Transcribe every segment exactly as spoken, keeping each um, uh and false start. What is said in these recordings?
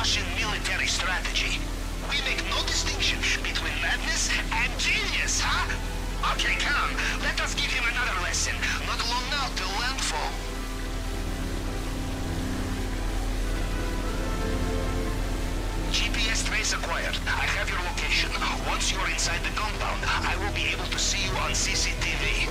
Russian military strategy. We make no distinction between madness and genius, huh? Okay, come. Let us give him another lesson. Not long now till landfall. G P S trace acquired. I have your location. Once you're inside the compound, I will be able to see you on C C T V.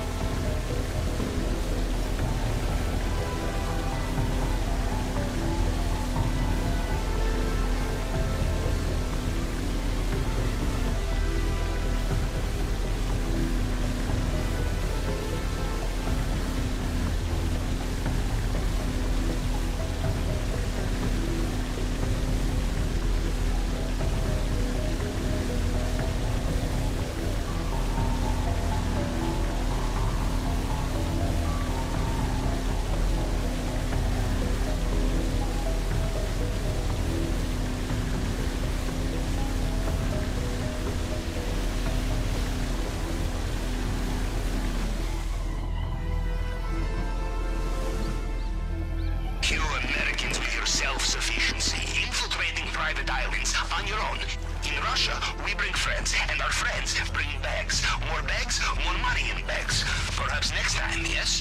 Self-sufficiency, infiltrating private islands on your own. In Russia, we bring friends, and our friends bring bags. More bags, more money in bags. Perhaps next time, yes?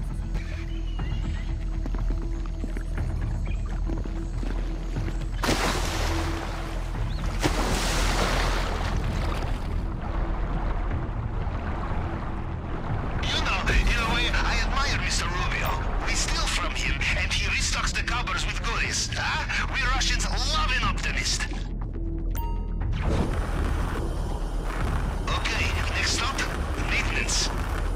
You know, in a way, I admire Mister Rubio. We steal from him, and he restocks the cupboards with goodies. Huh? We Russians love an optimist. Okay, next stop, maintenance.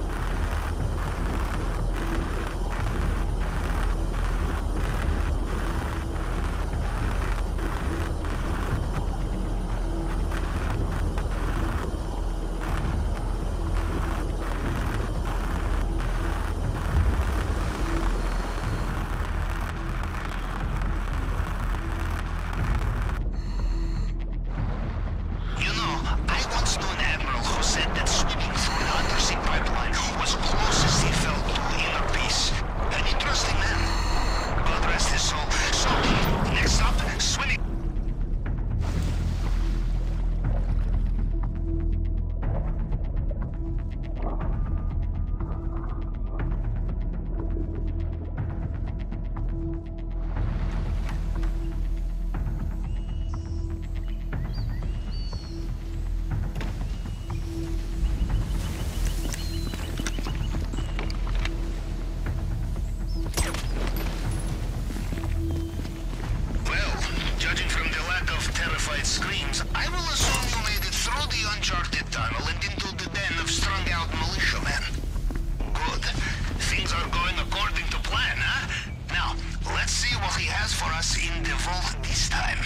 Screams, I will assume you made it through the uncharted tunnel and into the den of strung-out militiamen. Good. Things are going according to plan, huh? Now, let's see what he has for us in the vault this time.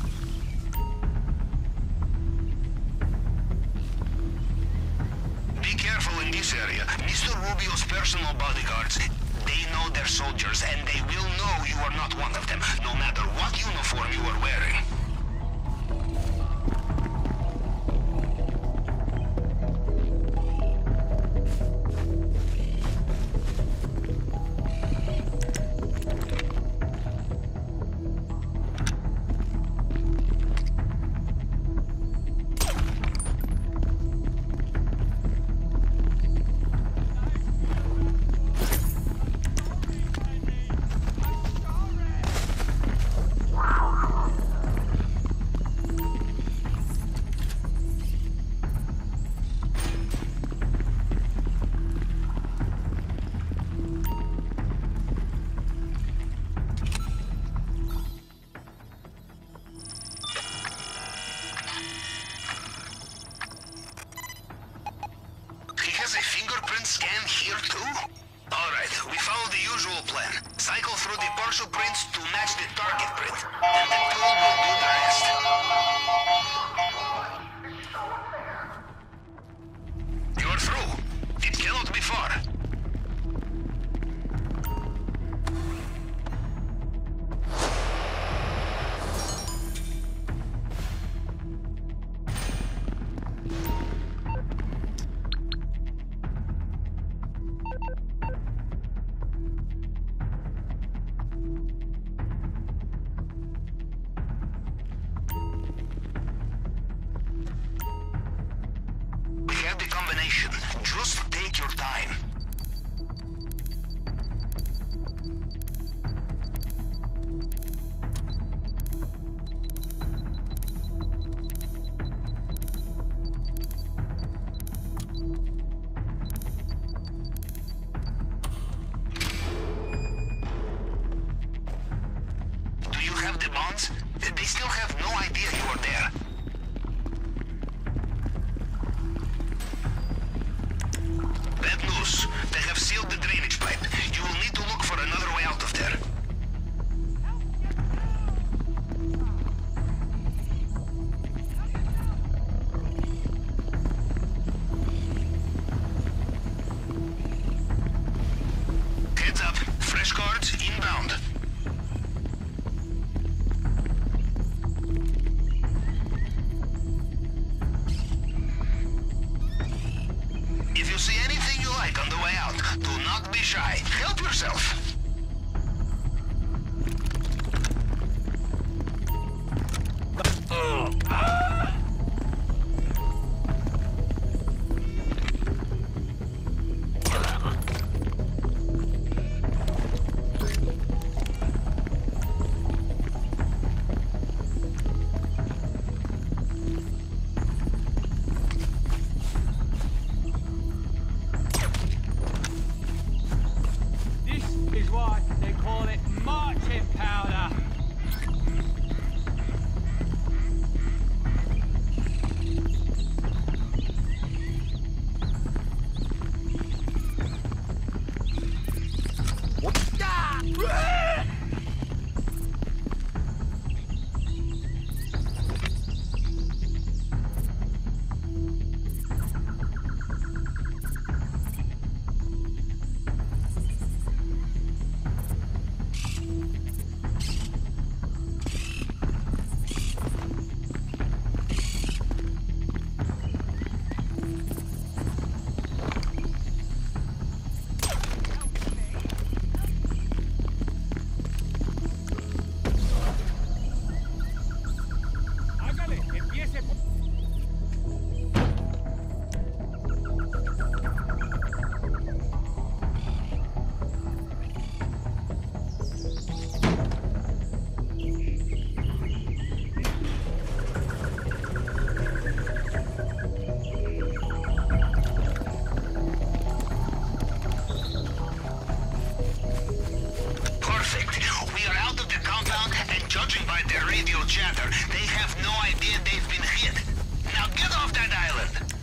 Be careful in this area. Mister Rubio's personal bodyguards, they know their soldiers, and they will know you are not one of them, no matter what uniform you are wearing. Scan here too? Alright, we follow the usual plan. Cycle through the partial prints to match the target print. And the tool will do the rest. You're through. It cannot be far. your time. Do you have the bonds? They still have no idea you are there. Bad news. They have sealed the drainage pipe. You will need to look for another way out of there. Heads up. Fresh cards inbound. If you see anything you like on the way out, do not be shy. Help yourself. Is why they call it marching powder. Judging by their radio chatter, they have no idea they've been hit. Now get off that island!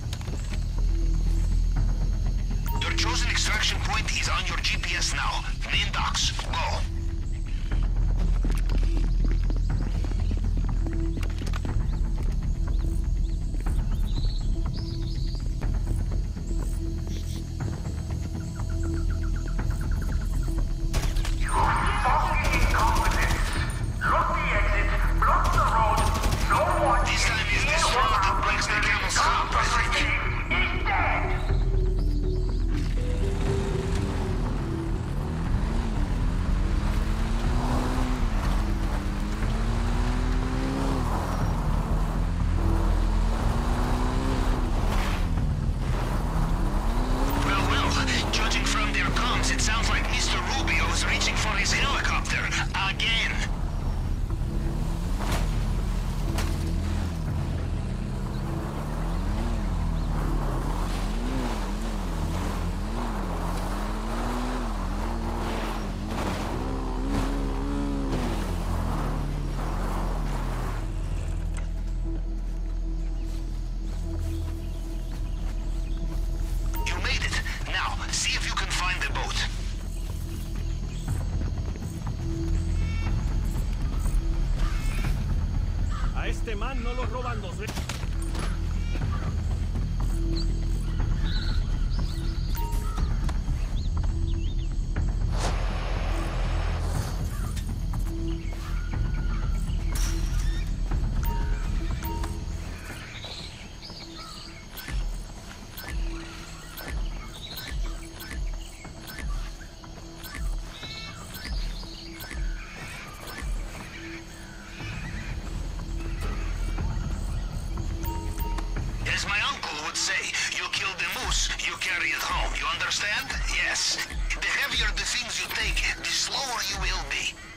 Your chosen extraction point is on your G P S now. Main docks. Go. It sounds like Mister Rubio is reaching for his helicopter again. You made it. Now, see if you can find the boat. A este man no lo roban dos veces. As my uncle would say, you kill kill the moose, you carry it home. You understand? Yes. The heavier the things you take, the slower you will be.